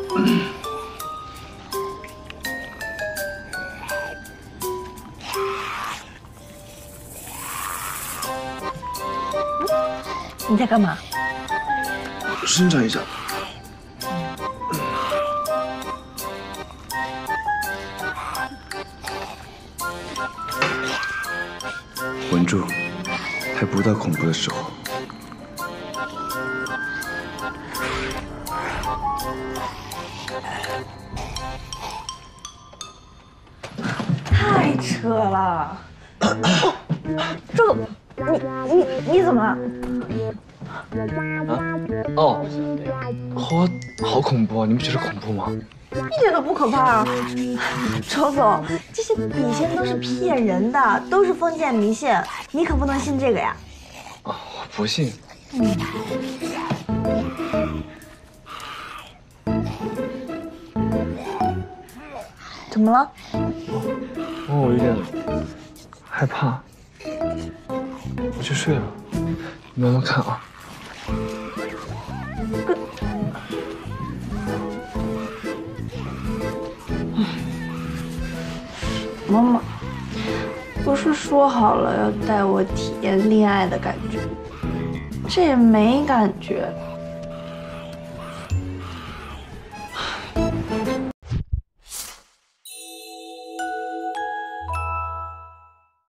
你在干嘛？ 伸展一下。稳住，还不到恐怖的时候。 太扯了！这个，你怎么了？ 啊？哦，好恐怖啊！你们觉得恐怖吗？ 一点都不可怕啊！周总，这些笔仙都是骗人的，都是封建迷信，你可不能信这个呀！ 啊，我不信。 怎么了？ 我有点害怕，我去睡了，你慢慢看啊。 妈妈，不是说好了要带我体验恋爱的感觉，这也没感觉。